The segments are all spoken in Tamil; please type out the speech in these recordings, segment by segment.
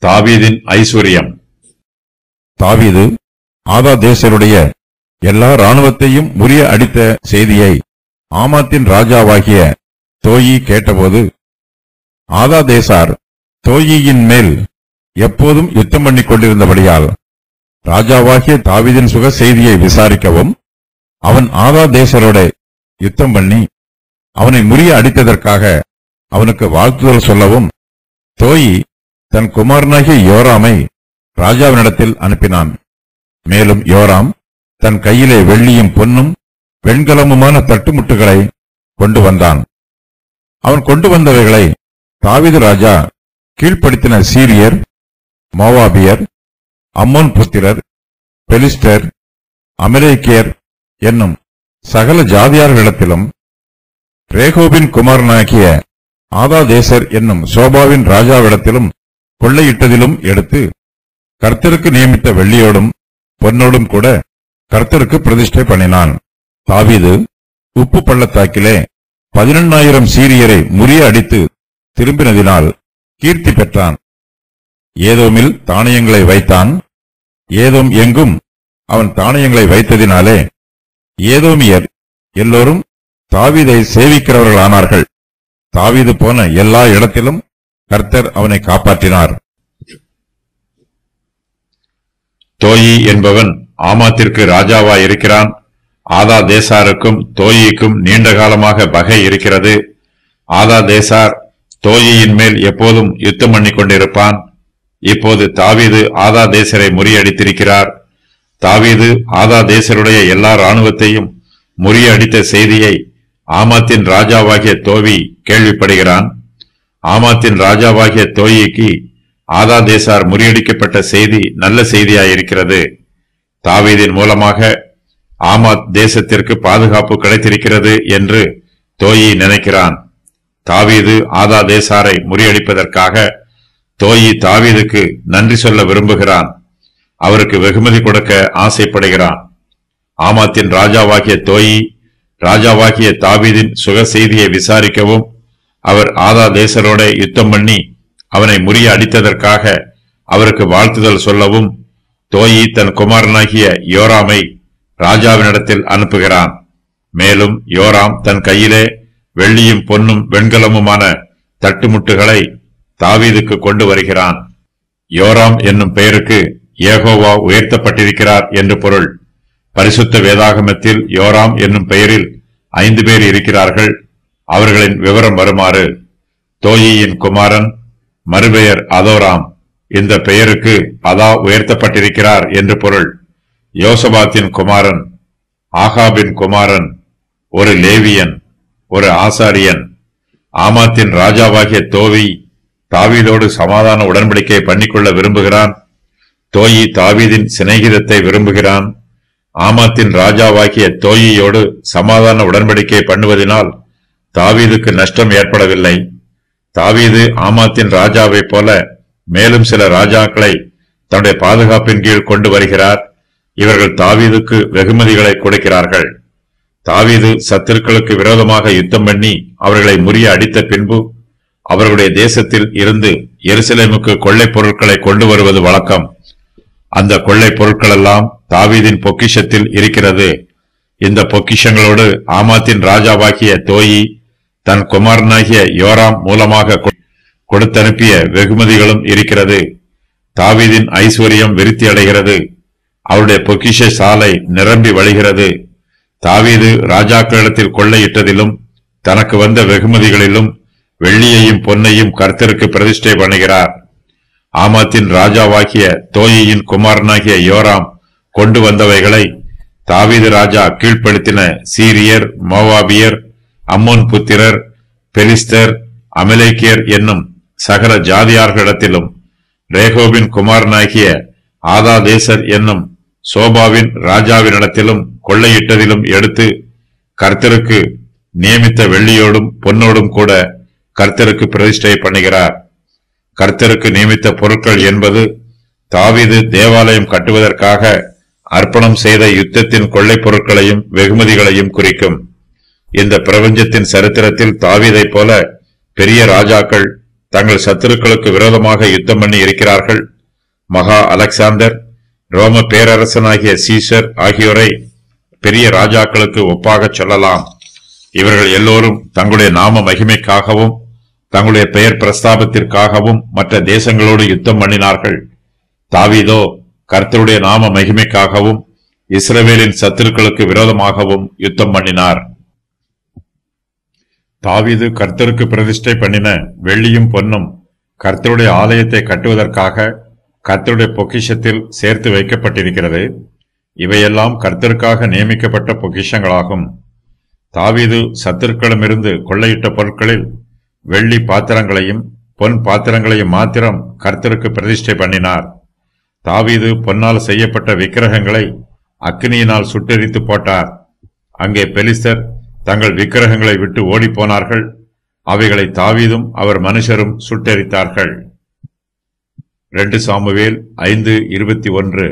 தாவீதின் ஐஸ்வர்யம். தாவீது ஆதாதேசருடைய எல்லா இராணுவத்தையும் முறிய அடித்த செய்தியை ஆமாத்தின் ராஜாவாகிய தோயி கேட்டபோது, ஆதாதேசார் தோயியின் மேல் எப்போதும் யுத்தம் பண்ணிக் கொண்டிருந்தபடியால் ராஜாவாகிய தாவீதின் சுக செய்தியை விசாரிக்கவும், அவன் ஆதாதேசரோட யுத்தம் பண்ணி அவனை முறிய அடித்ததற்காக அவனுக்கு வாழ்த்துதல் சொல்லவும் தோயி தன் குமாரனாகிய யோராமை ராஜாவினிடத்தில் அனுப்பினான். மேலும் யோராம் தன் கையிலே வெள்ளியும் பொன்னும் வெண்கலமுமான தட்டுமுட்டுகளை கொண்டு வந்தான். அவன் கொண்டு வந்தவைகளை தாவீது ராஜா கீழ்ப்படுத்தின சீரியர், மோவாபியர், அம்மோன் புத்திரர், பெலிஸ்டர், அமலேக்கியர் என்னும் சகல ஜாதியார்களிடத்திலும் ரேகோபின் குமாரனாகிய ஆதாதேசர் என்னும் சோபாவின் ராஜாவிடத்திலும் கொள்ளையிட்டதிலும் எடுத்து கர்த்தருக்கு நியமித்த வெள்ளியோடும் பொன்னோடும் கூட கர்த்தருக்கு பிரதிஷ்டை பண்ணினான். தாவீது உப்பு பள்ளத்தாக்கிலே 11,000 சீரியரை முறிய அடித்து திரும்பினதினால் கீர்த்தி பெற்றான். ஏதோமில் தானியங்களை வைத்தான். ஏதோம் எங்கும் அவன் தானியங்களை வைத்ததினாலே ஏதோமியர் எல்லோரும் தாவீதை சேவிக்கிறவர்களானார்கள். தாவீது போன எல்லா இடத்திலும் கர்த்தர் அவனை காப்பாற்றினார். தோயி என்பவன் ஆமாத்திற்கு ராஜாவாயிருக்கிறான். ஆதாதேசாருக்கும் தோயிக்கும் நீண்ட காலமாக பகை இருக்கிறது. ஆதாதேசார் தோயியின் மேல் எப்போதும் யுத்தம் பண்ணி கொண்டிருப்பான். இப்போது தாவீது ஆதாதேசரை முறியடித்திருக்கிறார். தாவீது ஆதாதேசருடைய எல்லா இராணுவத்தையும் முறியடித்த செய்தியை ஆமாத்தின் ராஜாவாகிய தோவி கேள்விப்படுகிறான். ஆமாத்தின் ராஜாவாகிய தோயிக்கு ஆதாதேசார் முறியடிக்கப்பட்ட செய்தி நல்ல செய்தியாயிருக்கிறது. தாவீதின் மூலமாக ஆமாத் தேசத்திற்கு பாதுகாப்பு கிடைத்திருக்கிறது என்று தோயி நினைக்கிறான். தாவீது ஆதாதேசாரை முறியடிப்பதற்காக தோயி தாவீதுக்கு நன்றி சொல்ல விரும்புகிறான். அவருக்கு வெகுமதி கொடுக்க ஆசைப்படுகிறான். ஆமாத்தின் ராஜாவாகிய தோயி ராஜாவாகிய தாவீதின் சுக செய்தியை விசாரிக்கவும், அவர் ஆதாதேசரோட யுத்தம் பண்ணி அவனை முறிய அடித்ததற்காக அவருக்கு வாழ்த்துதல் சொல்லவும் தோயி தன் குமாரனாகிய யோராமை ராஜாவினிடத்தில் அனுப்புகிறான். மேலும் யோராம் தன் கையிலே வெள்ளியும் பொன்னும் வெண்கலமுமான தட்டுமுட்டுகளை தாவீதுக்கு கொண்டு வருகிறான். யோராம் என்னும் பெயருக்கு யெகோவா உயர்த்தப்பட்டிருக்கிறார் என்று பொருள். பரிசுத்த வேதாகமத்தில் யோராம் என்னும் பெயரில் 5 பேர் இருக்கிறார்கள். அவர்களின் விவரம் வருமாறு: தோயியின் குமாரன், மறுபெயர் அதோராம். இந்த பெயருக்கு அதா உயர்த்தப்பட்டிருக்கிறார் என்று பொருள். யோசபாத்தின் குமாரன், ஆகாபின் குமாரன், ஒரு லேவியன், ஒரு ஆசாரியன். ஆமாத்தின் ராஜாவாகிய தோவி தாவீதோடு சமாதான உடன்படிக்கை பண்ணிக்கொள்ள விரும்புகிறான். தோயி தாவீதின் சிநேகிதத்தை விரும்புகிறான். ஆமாத்தின் ராஜாவாகிய தோயியோடு சமாதான உடன்படிக்கை பண்ணுவதனால் தாவீதுக்கு நஷ்டம் ஏற்படவில்லை. தாவீது ஆமாத்தின் ராஜாவைப் போல மேலும் சில ராஜாக்களை தன்னுடைய பாதுகாப்பின் கீழ் கொண்டு வருகிறார். இவர்கள் தாவீதுக்கு வெகுமதிகளை கொடுக்கிறார்கள். தாவீது சத்துருக்களுக்கு விரோதமாக யுத்தம் பண்ணி அவர்களை முறிய அடித்த பின்பு அவர்களுடைய தேசத்தில் இருந்து எருசலேமுக்கு கொள்ளை பொருட்களை கொண்டு வருவது வழக்கம். அந்த கொள்ளை பொருட்கள் எல்லாம் தாவீதின் பொக்கிஷத்தில் இருக்கிறது. இந்த பொக்கிஷங்களோடு ஆமாத்தின் ராஜாவாகிய தோயி தன் குமாரனாகிய யோராம் மூலமாக கொடுத்தனுப்பிய வெகுமதிகளும் இருக்கிறது. தாவீதின் ஐஸ்வர்யம் விருத்தி அடைகிறது. அவருடைய பொக்கிஷ சாலை நிரம்பி வழிகிறது. தாவீது ராஜாக்களிடத்தில் கொள்ளையிட்டதிலும் தனக்கு வந்த வெகுமதிகளிலும் வெள்ளியையும் பொன்னையும் கர்த்தருக்கு பிரதிஷ்டை பண்ணுகிறார். ஆமாத்தின் ராஜாவாகிய தோயியின் குமாரனாகிய யோராம் கொண்டு வந்தவைகளை தாவீது ராஜா கீழ்ப்படுத்தின சீரியர், மோவாபியர், அம்மோன் புத்திரர், பெலிஸ்தர், அமலேக்கியர் என்னும் சகல ஜாதியார்களிடத்திலும் ரேகோபின் குமாரனாகிய ஆதாதேசர் என்னும் சோபாவின் ராஜாவினிடத்திலும் கொள்ளையிட்டதிலும் எடுத்து கர்த்தருக்கு நியமித்த வெள்ளியோடும் பொன்னோடும் கூட கர்த்தருக்கு பிரதிஷ்டை பண்ணுகிறார். கர்த்தருக்கு நியமித்த பொருட்கள் என்பது தாவீது தேவாலயம் கட்டுவதற்காக அர்ப்பணம் செய்த யுத்தத்தின் கொள்ளை பொருட்களையும் வெகுமதிகளையும் குறிக்கும். இந்த பிரபஞ்சத்தின் சரித்திரத்தில் தாவீதைப் போல பெரிய ராஜாக்கள் தங்கள் சத்துருக்களுக்கு விரோதமாக யுத்தம் பண்ணி இருக்கிறார்கள். மகா அலெக்சாந்தர், ரோம பேரரசனாகிய சீசர் ஆகியோரை பெரிய ராஜாக்களுக்கு ஒப்பாகச் சொல்லலாம். இவர்கள் எல்லோரும் தங்களுடைய நாம மகிமைக்காகவும் தங்களுடைய பெயர் பிரஸ்தாபத்திற்காகவும் மற்ற தேசங்களோடு யுத்தம் பண்ணினார்கள். தாவீதோ கர்த்தருடைய நாம மகிமைக்காகவும் இஸ்ரவேலின் சத்துருக்களுக்கு விரோதமாகவும் யுத்தம் பண்ணினார். தாவீது கர்த்தருக்கு பிரதிஷ்டை பண்ணின வெள்ளியும் பொன்னும் கர்த்தருடைய ஆலயத்தை கட்டுவதற்காக கர்த்தருடைய பொக்கிஷத்தில் சேர்த்து வைக்கப்பட்டிருக்கிறது. இவையெல்லாம் கர்த்தருக்காக நியமிக்கப்பட்ட பொக்கிஷங்களாகும். தாவீது சத்துருக்களிடமிருந்து கொள்ளையிட்ட பொருட்களில் வெள்ளி பாத்திரங்களையும் பொன் பாத்திரங்களையும் மாத்திரம் கர்த்தருக்கு பிரதிஷ்டை பண்ணினார். தாவீது பொன்னால் செய்யப்பட்ட விக்கிரகங்களை அக்கினியினால் சுட்டெரித்து போட்டார். அங்கே பெலிஸ்தர் தங்கள் விக்கிரகங்களை விட்டு ஓடிப்போனார்கள். அவைகளை தாவீதும் அவர் மனுஷரும் சுட்டெரித்தார்கள். 2 சாமுவேல் 5:21.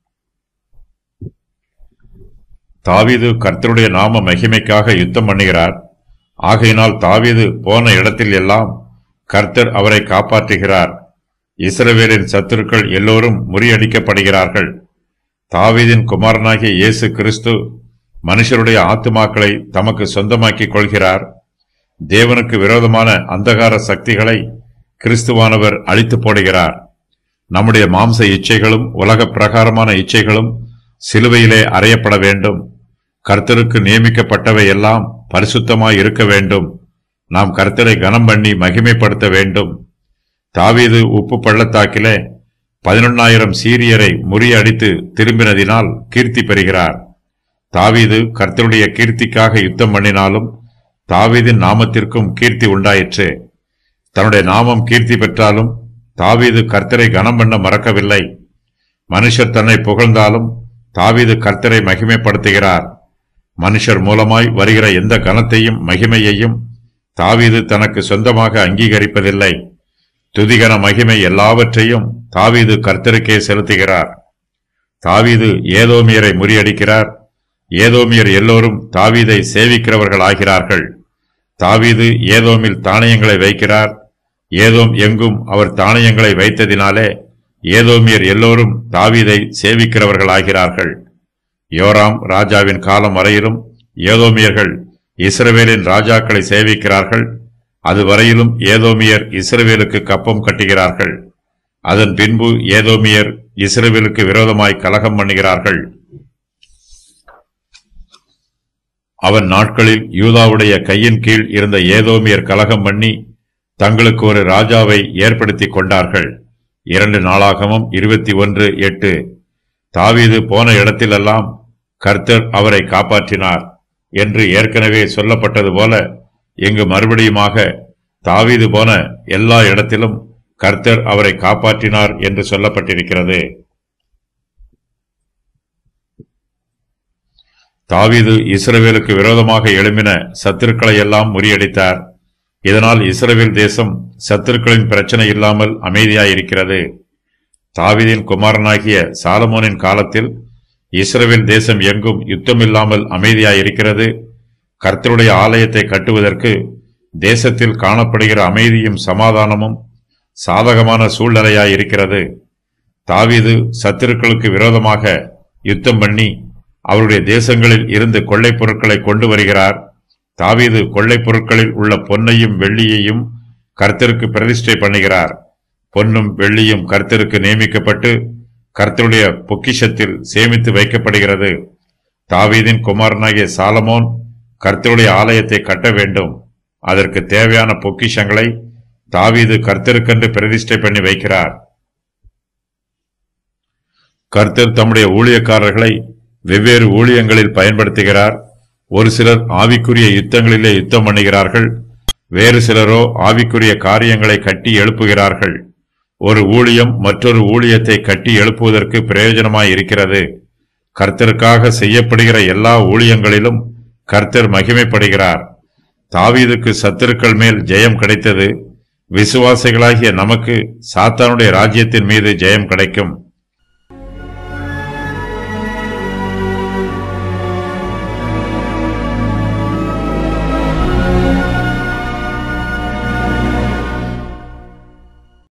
தாவீது கர்த்தருடைய நாம மகிமைக்காக யுத்தம் பண்ணுகிறார். ஆகையினால் தாவீது போன இடத்தில் எல்லாம் கர்த்தர் அவரை காப்பாற்றுகிறார். இஸ்ரவேலின் சத்துருக்கள் எல்லோரும் முறியடிக்கப்படுகிறார்கள். தாவீதின் குமாரனாகிய இயேசு கிறிஸ்து மனுஷருடைய ஆத்துமாக்களை தமக்கு சொந்தமாக்கிக் கொள்கிறார். தேவனுக்கு விரோதமான அந்தகார சக்திகளை கிறிஸ்துவானவர் அழித்து போடுகிறார். நம்முடைய மாம்ச இச்சைகளும் உலக பிரகாரமான இச்சைகளும் சிலுவையிலே அறையப்பட வேண்டும். கர்த்தருக்கு நியமிக்கப்பட்டவை எல்லாம் பரிசுத்தமாய் இருக்க வேண்டும். நாம் கர்த்தரை கனம் பண்ணி மகிமைப்படுத்த வேண்டும். தாவீது உப்பு பள்ளத்தாக்கிலே 11,000 சீரியரை முறியடித்து திரும்பினதினால் கீர்த்தி பெறுகிறார். தாவீது கர்த்தருடைய கீர்த்திக்காக யுத்தம் பண்ணினாலும் தாவீதின் நாமத்திற்கும் கீர்த்தி உண்டாயிற்று. தன்னுடைய நாமம் கீர்த்தி பெற்றாலும் தாவீது கர்த்தரை கனம் பண்ண மறக்கவில்லை. மனுஷர் தன்னை புகழ்ந்தாலும் தாவீது கர்த்தரை மகிமைப்படுத்துகிறார். மனுஷர் மூலமாய் வருகிற எந்த கனத்தையும் மகிமையையும் தாவீது தனக்கு சொந்தமாக அங்கீகரிப்பதில்லை. துதிகன மகிமை எல்லாவற்றையும் தாவீது கர்த்தருக்கே செலுத்துகிறார். தாவீது ஏதோமியரை முறியடிக்கிறார். ஏதோமியர் எல்லோரும் தாவீதை சேவிக்கிறவர்கள் ஆகிறார்கள். தாவீது ஏதோமில் தானியங்களை வைக்கிறார். ஏதோம் எங்கும் அவர் தானியங்களை வைத்ததினாலே ஏதோமியர் எல்லோரும் தாவீதை சேவிக்கிறவர்கள் ஆகிறார்கள். யோராம் ராஜாவின் காலம் வரையிலும் ஏதோமியர்கள் இஸ்ரவேலின் ராஜாக்களை சேவிக்கிறார்கள். அதுவரையிலும் ஏதோமியர் இஸ்ரவேலுக்கு கப்பம் கட்டுகிறார்கள். அதன் பின்பு ஏதோமியர் இஸ்ரவேலுக்கு விரோதமாய் கலகம் பண்ணுகிறார்கள். அவன் நாட்களில் யூதாவுடைய கையின் கீழ் இருந்த ஏதோமியர் கலகம் பண்ணி தங்களுக்கு ஒரு ராஜாவை ஏற்படுத்தி கொண்டார்கள். 2 நாளாகமம் 21:8. தாவீது போன இடத்திலெல்லாம் கர்த்தர் அவரை காப்பாற்றினார் என்று ஏற்கனவே சொல்லப்பட்டது போல இங்கு மறுபடியுமாக தாவீது போன எல்லா இடத்திலும் கர்த்தர் அவரை காப்பாற்றினார் என்று சொல்லப்பட்டிருக்கிறது. தாவீது இஸ்ரவேலுக்கு விரோதமாக எழும்பின சத்துருக்களை எல்லாம் முறியடித்தார். இதனால் இஸ்ரவேல் தேசம் சத்துருக்களின் பிரச்சனை இல்லாமல் அமைதியாயிருக்கிறது. தாவீதின் குமாரனாகிய சாலமோனின் காலத்தில் இஸ்ரவேல் தேசம் எங்கும் யுத்தமில்லாமல் அமைதியாயிருக்கிறது. கர்த்தருடைய ஆலயத்தை கட்டுவதற்கு தேசத்தில் காணப்படுகிற அமைதியும் சமாதானமும் சாதகமான சூழ்நிலையாயிருக்கிறது. தாவீது சத்துருக்களுக்கு விரோதமாக யுத்தம் பண்ணி அவருடைய தேசங்களில் இருந்து கொள்ளைப் பொருட்களை கொண்டு வருகிறார். தாவீது கொள்ளைப் பொருட்களில் உள்ள பொன்னையும் வெள்ளியையும் கர்த்தருக்கு பிரதிஷ்டை பண்ணுகிறார். பொன்னும் வெள்ளியும் கர்த்தருக்கு நியமிக்கப்பட்டு கர்த்தருடைய பொக்கிஷத்தில் சேமித்து வைக்கப்படுகிறது. தாவீதின் குமாரனாகிய சாலமோன் கர்த்தருடைய ஆலயத்தை கட்ட வேண்டும். அதற்கு தேவையான பொக்கிஷங்களை தாவீது கர்த்தருக்கென்று பிரதிஷ்டை பண்ணி வைக்கிறார். கர்த்தர் தம்முடைய ஊழியக்காரர்களை வெவ்வேறு ஊழியங்களில் பயன்படுத்துகிறார். ஒரு சிலர் ஆவிக்குரிய யுத்தங்களிலே யுத்தம் பண்ணுகிறார்கள். வேறு சிலரோ ஆவிக்குரிய காரியங்களை கட்டி எழுப்புகிறார்கள். ஒரு ஊழியம் மற்றொரு ஊழியத்தை கட்டி எழுப்புவதற்கு பிரயோஜனமாய் இருக்கிறது. கர்த்தருக்காக செய்யப்படுகிற எல்லா ஊழியங்களிலும் கர்த்தர் மகிமைப்படுகிறார். தாவீதுக்கு சத்துருக்கள் மேல் ஜெயம் கிடைத்தது. விசுவாசிகளாகிய நமக்கு சாத்தானுடைய ராஜ்யத்தின் மீது ஜெயம் கிடைக்கும்.